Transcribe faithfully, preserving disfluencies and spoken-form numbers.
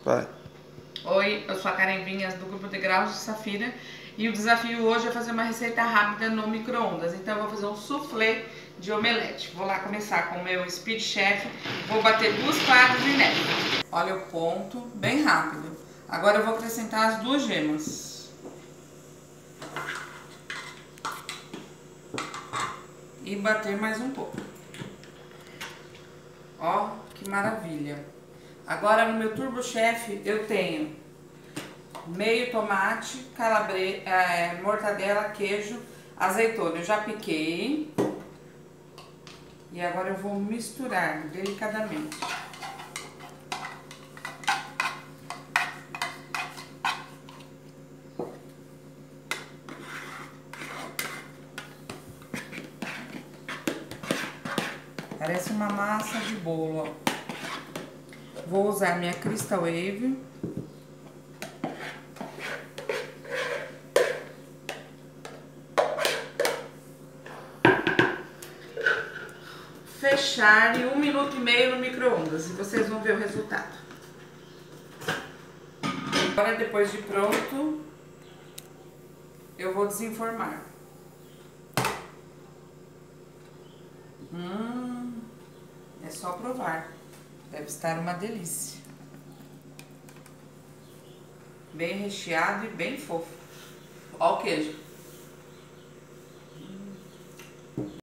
Vai. Oi, eu sou a Karen Vinhas do grupo de Graus de Safira e o desafio hoje é fazer uma receita rápida no micro-ondas. Então eu vou fazer um soufflé de omelete. Vou lá começar com o meu Speed Chef, vou bater duas claras de neve. Olha o ponto, bem rápido. Agora eu vou acrescentar as duas gemas. E bater mais um pouco. Ó, que maravilha! Agora no meu Turbo Chef eu tenho meio tomate, calabre... é, mortadela, queijo, azeitona. Eu já piquei. E agora eu vou misturar delicadamente. Parece uma massa de bolo, ó. Vou usar minha Crystal Wave. Fechar em um minuto e meio no micro-ondas e vocês vão ver o resultado. Agora, depois de pronto, eu vou desenformar. Hum, é só provar. Deve estar uma delícia. Bem recheado e bem fofo. Ó o queijo.